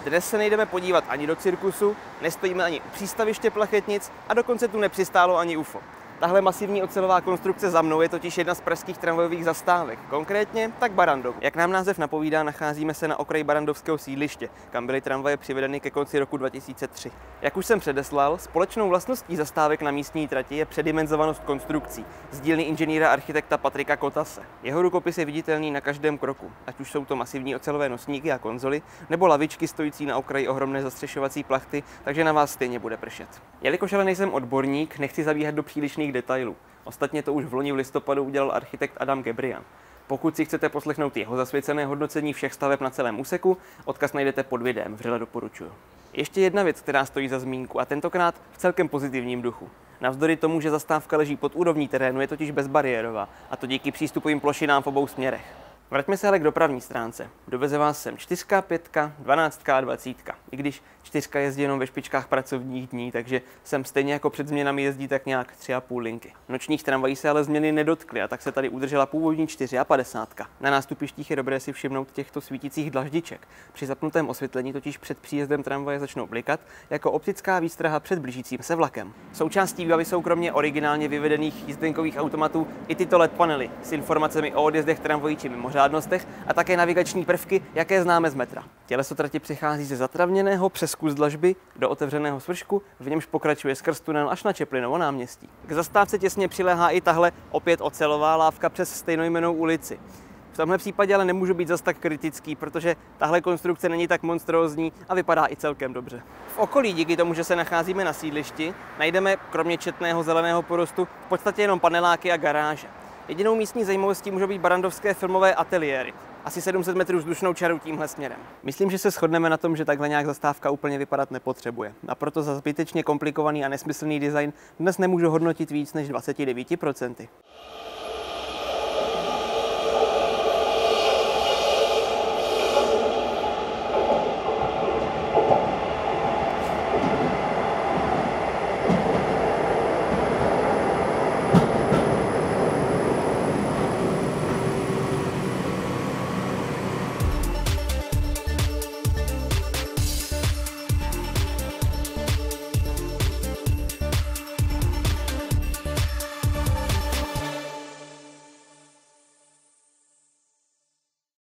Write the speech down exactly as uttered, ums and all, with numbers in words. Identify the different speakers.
Speaker 1: Dnes se nejdeme podívat ani do cirkusu, nestojíme ani u přístaviště Plachetnic a dokonce tu nepřistálo ani U F O. Tahle masivní ocelová konstrukce za mnou je totiž jedna z pražských tramvajových zastávek, konkrétně tak Barrandov. Jak nám název napovídá, nacházíme se na okraji barrandovského sídliště, kam byly tramvaje přivedeny ke konci roku dva tisíce tři. Jak už jsem předeslal, společnou vlastností zastávek na místní trati je předimenzovanost konstrukcí z dílny inženýra architekta Patrika Kotase. Jeho rukopis je viditelný na každém kroku, ať už jsou to masivní ocelové nosníky a konzoly, nebo lavičky stojící na okraji ohromné zastřešovací plachty, takže na vás stejně bude pršet. Jelikož ale nejsem odborník, nechci zabíhat do přílišných detailů. Ostatně to už v loni v listopadu udělal architekt Adam Gebrian. Pokud si chcete poslechnout jeho zasvěcené hodnocení všech staveb na celém úseku, odkaz najdete pod videem, vřele doporučuji. Ještě jedna věc, která stojí za zmínku, a tentokrát v celkem pozitivním duchu. Navzdory tomu, že zastávka leží pod úrovní terénu, je totiž bezbariérová, a to díky přístupovým plošinám v obou směrech. Vraťme se ale k dopravní stránce. Doveze vás sem čtyřka, pětka, dvanáctka a dvacítka. I když čtyřka jezdí jenom ve špičkách pracovních dní, takže sem stejně jako před změnami jezdí tak nějak tři a půl linky. Nočních tramvají se ale změny nedotkly a tak se tady udržela původní padesátka. Na nástupištích je dobré si všimnout těchto svítících dlaždiček. Při zapnutém osvětlení totiž před příjezdem tramvaje začnou blikat jako optická výstraha před blížícím se vlakem. Součástí výbavy jsou kromě originálně vyvedených jízdenkových automatů i tyto L E D panely s informacemi o odjezdech tramvají či mimořádnostech a také navigační prvky, jaké známe z metra. Těleso trati přichází ze zatravněného přes kus dlažby do otevřeného svršku, v němž pokračuje skrz tunel až na Čeplinovo náměstí. K zastávce těsně přiléhá i tahle opět ocelová lávka přes stejnojmennou ulici. V tomhle případě ale nemůžu být zas tak kritický, protože tahle konstrukce není tak monstrózní a vypadá i celkem dobře. V okolí, díky tomu, že se nacházíme na sídlišti, najdeme kromě četného zeleného porostu v podstatě jenom paneláky a garáže. Jedinou místní zajímavostí můžou být barrandovské filmové ateliéry. Asi sedm set metrů vzdušnou čarou tímhle směrem. Myslím, že se shodneme na tom, že takhle nějak zastávka úplně vypadat nepotřebuje. A proto za zbytečně komplikovaný a nesmyslný design dnes nemůžu hodnotit víc než dvacet devět procent.